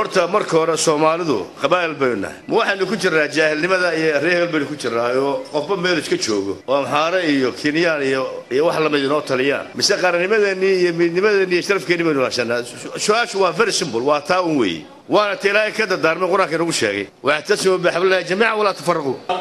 horta marka hore Soomaalidu qabaal bayna waxaanu ku jiraa jaahilnimada iyo reehel baynu ku jiraayo qofba meel iska joogo oo Amxaare iyo Kenyaan iyo wax la mid ah Taliyaan mise qarannimadeeni iyo midnimadeeni iyo sharafkeeni baynu laashanaa su'aashu waa very simple waa taa un weey waana tilaa ka dardaarmay quraanka nagu sheegay waxtasoo bixibla jamiica wala tafarqu